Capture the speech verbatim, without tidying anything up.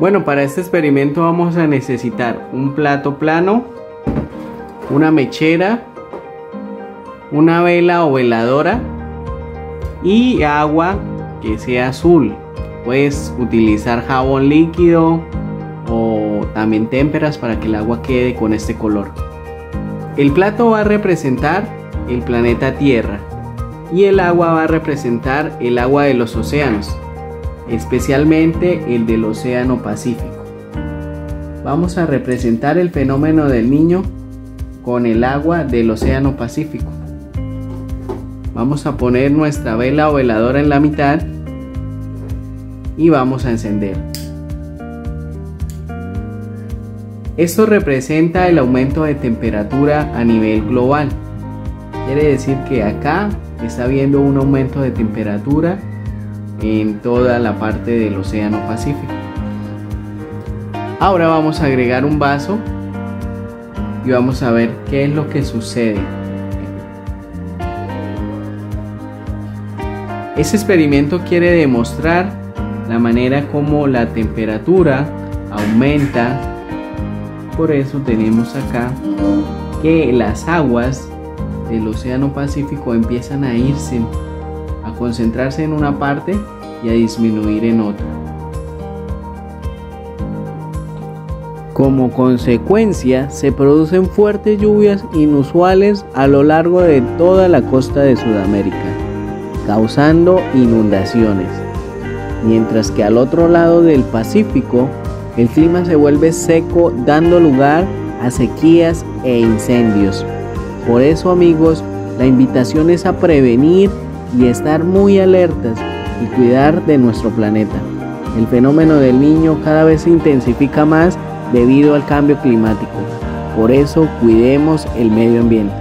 Bueno, para este experimento vamos a necesitar un plato plano, una mechera, una vela o veladora y agua que sea azul. Puedes utilizar jabón líquido o también témperas para que el agua quede con este color. El plato va a representar el planeta Tierra y el agua va a representar el agua de los océanos, especialmente el del Océano Pacífico. Vamos a representar el fenómeno del Niño con el agua del Océano Pacífico. Vamos a poner nuestra vela o veladora en la mitad y vamos a encender. Esto representa el aumento de temperatura a nivel global. Quiere decir que acá está habiendo un aumento de temperatura en toda la parte del Océano Pacífico. Ahora vamos a agregar un vaso y vamos a ver qué es lo que sucede. Este experimento quiere demostrar la manera como la temperatura aumenta. Por eso tenemos acá que las aguas del Océano Pacífico empiezan a irse, a concentrarse en una parte y a disminuir en otra. Como consecuencia, se producen fuertes lluvias inusuales a lo largo de toda la costa de Sudamérica, causando inundaciones, mientras que al otro lado del Pacífico el clima se vuelve seco, dando lugar a sequías e incendios. Por eso, amigos, la invitación es a prevenir y estar muy alertas y cuidar de nuestro planeta. El fenómeno del Niño cada vez se intensifica más debido al cambio climático. Por eso, cuidemos el medio ambiente.